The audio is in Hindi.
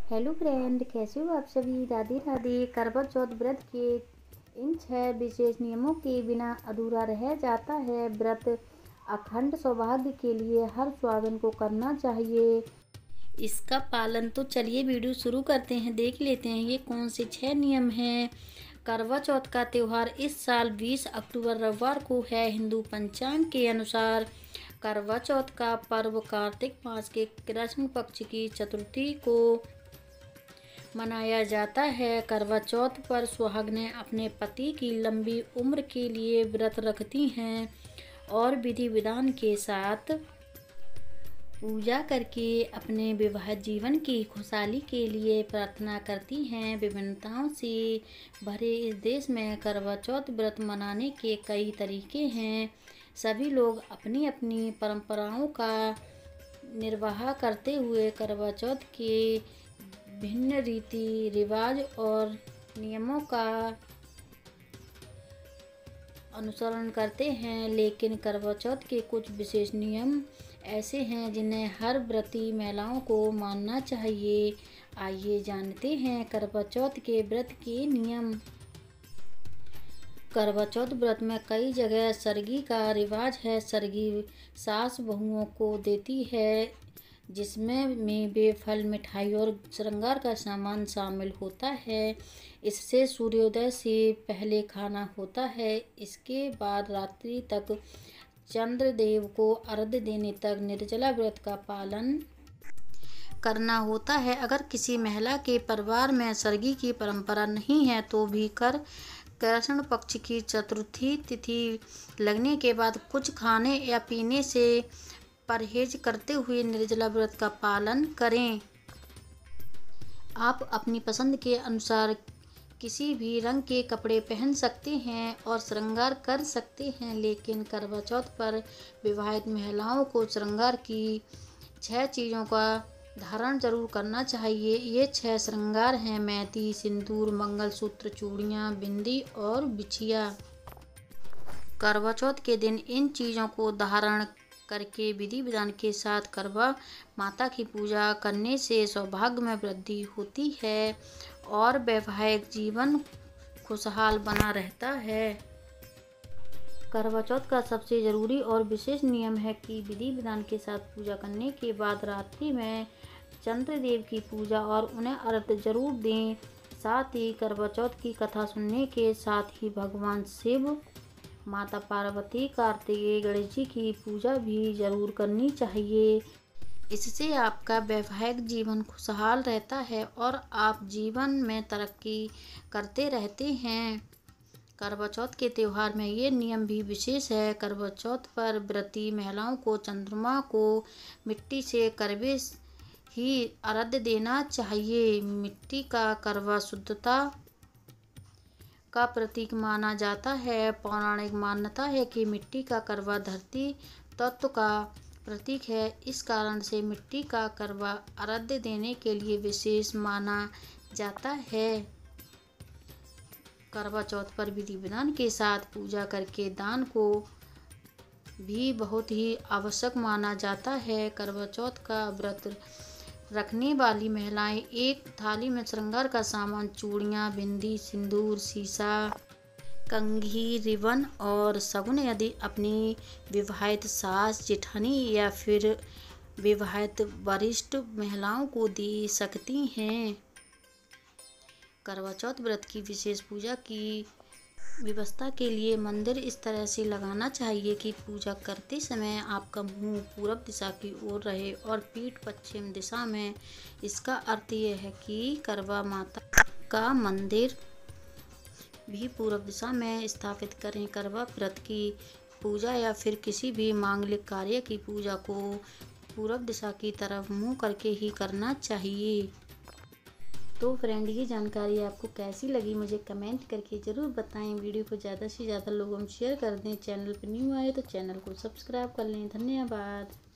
हेलो फ्रेंड, कैसे हो आप सभी। राधे राधे। करवा चौथ व्रत के इन 6 विशेष नियमों के बिना अधूरा रह जाता है। व्रत अखंड सौभाग्य के लिए हर सुहागन को करना चाहिए इसका पालन। तो चलिए वीडियो शुरू करते हैं, देख लेते हैं ये कौन से 6 नियम हैं। करवा चौथ का त्यौहार इस साल 20 अक्टूबर रविवार को है। हिंदू पंचांग के अनुसार करवा चौथ का पर्व कार्तिक मास के कृष्ण पक्ष की चतुर्थी को मनाया जाता है। करवा चौथ पर सुहागनें अपने पति की लंबी उम्र के लिए व्रत रखती हैं और विधि विधान के साथ पूजा करके अपने विवाहित जीवन की खुशहाली के लिए प्रार्थना करती हैं। विभिन्नताओं से भरे इस देश में करवा चौथ व्रत मनाने के कई तरीके हैं। सभी लोग अपनी अपनी परंपराओं का निर्वाह करते हुए करवा चौथ के भिन्न रीति रिवाज और नियमों का अनुसरण करते हैं, लेकिन करवा चौथ के कुछ विशेष नियम ऐसे हैं जिन्हें हर व्रती महिलाओं को मानना चाहिए। आइए जानते हैं करवा चौथ के व्रत के नियम। करवा चौथ व्रत में कई जगह सरगी का रिवाज है। सरगी सास बहुओं को देती है, जिसमें मेवे, फल, मिठाई और श्रृंगार का सामान शामिल होता है। इससे सूर्योदय से पहले खाना होता है। इसके बाद रात्रि तक चंद्रदेव को अर्घ्य देने तक निर्जला व्रत का पालन करना होता है। अगर किसी महिला के परिवार में सरगी की परंपरा नहीं है तो भी कृष्ण पक्ष की चतुर्थी तिथि लगने के बाद कुछ खाने या पीने से परहेज करते हुए निर्जला व्रत का पालन करें। आप अपनी पसंद के अनुसार किसी भी रंग के कपड़े पहन सकते हैं और श्रृंगार कर सकते हैं, लेकिन करवा चौथ पर विवाहित महिलाओं को श्रृंगार की 6 चीज़ों का धारण जरूर करना चाहिए। ये 6 श्रृंगार हैं: मेहंदी, सिंदूर, मंगलसूत्र, चूड़ियाँ, बिंदी और बिछिया। करवा चौथ के दिन इन चीज़ों को धारण करके विधि विधान के साथ करवा माता की पूजा करने से सौभाग्य में वृद्धि होती है और वैवाहिक जीवन खुशहाल बना रहता है। करवा चौथ का सबसे ज़रूरी और विशेष नियम है कि विधि विधान के साथ पूजा करने के बाद रात्रि में चंद्रदेव की पूजा और उन्हें अर्घ्य जरूर दें। साथ ही करवा चौथ की कथा सुनने के साथ ही भगवान शिव, माता पार्वती, कार्तिकेय, गणेश जी की पूजा भी जरूर करनी चाहिए। इससे आपका वैवाहिक जीवन खुशहाल रहता है और आप जीवन में तरक्की करते रहते हैं। करवा चौथ के त्यौहार में ये नियम भी विशेष है। करवा चौथ पर व्रती महिलाओं को चंद्रमा को मिट्टी से करवे ही अर्घ्य देना चाहिए। मिट्टी का करवा शुद्धता का प्रतीक माना जाता है। पौराणिक मान्यता है कि मिट्टी का करवा धरती तत्व का प्रतीक है। इस कारण से मिट्टी का करवा अर्घ्य देने के लिए विशेष माना जाता है। करवा चौथ पर विधि विधान के साथ पूजा करके दान को भी बहुत ही आवश्यक माना जाता है। करवा चौथ का व्रत रखने वाली महिलाएं एक थाली में श्रृंगार का सामान, चूड़ियाँ, बिंदी, सिंदूर, शीशा, कंघी, रिबन और शगुन यदि अपनी विवाहित सास, जेठानी या फिर विवाहित वरिष्ठ महिलाओं को दे सकती हैं। करवा चौथ व्रत की विशेष पूजा की व्यवस्था के लिए मंदिर इस तरह से लगाना चाहिए कि पूजा करते समय आपका मुंह पूरब दिशा की ओर रहे और पीठ पश्चिम दिशा में। इसका अर्थ यह है कि करवा माता का मंदिर भी पूरब दिशा में स्थापित करें। करवा व्रत की पूजा या फिर किसी भी मांगलिक कार्य की पूजा को पूरब दिशा की तरफ मुंह करके ही करना चाहिए। तो फ्रेंड, ये जानकारी आपको कैसी लगी मुझे कमेंट करके ज़रूर बताएं। वीडियो को ज़्यादा से ज़्यादा लोगों में शेयर कर दें। चैनल पर न्यू आए तो चैनल को सब्सक्राइब कर लें। धन्यवाद।